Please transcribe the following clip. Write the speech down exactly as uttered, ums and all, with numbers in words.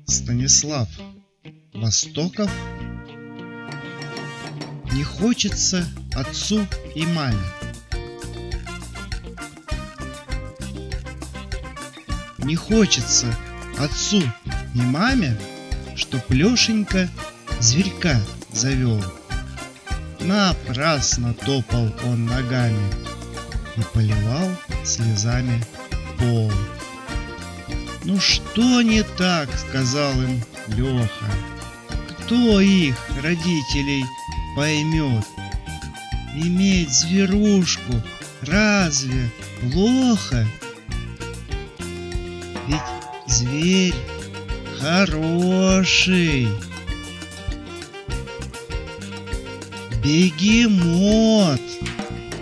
Станислав Востоков. Не хочется отцу и маме. Не хочется отцу и маме, чтоб Лёшенька зверька завел. Напрасно топал он ногами и поливал слезами пол. Ну что не так, сказал им Лёха, кто их, родителей, поймет? Иметь зверушку разве плохо? Ведь зверь хороший. Бегемот